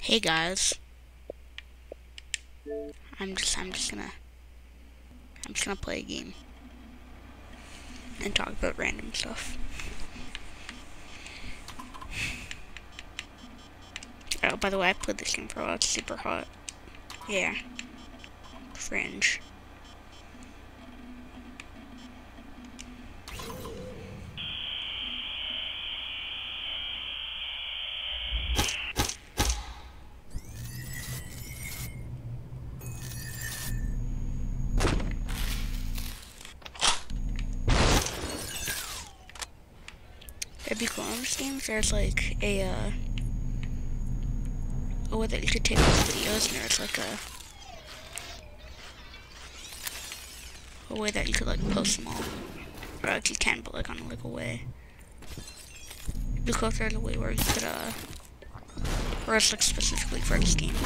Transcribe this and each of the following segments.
Hey guys, I'm just gonna play a game and talk about random stuff. Oh, by the way, I played this game for a while. It's super hot. Yeah, cringe. It'd be cool in this game if there's like a way that you could take videos, and there's like a way that you could like post them all. Or like you can, but like on like a way. It'd be cool if there's a way where you could where it's like specifically for this game.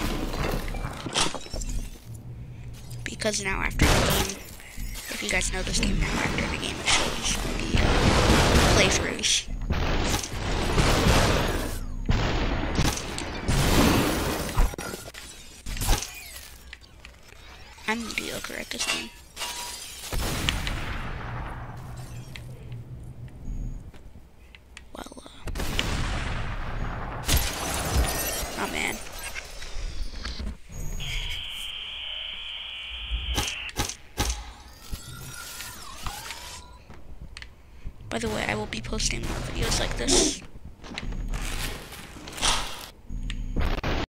Because now after the game, if you guys know this game now, after the game it shows the playthroughs. I'm mediocre at this game. Well, oh man. By the way, I will be posting more videos like this.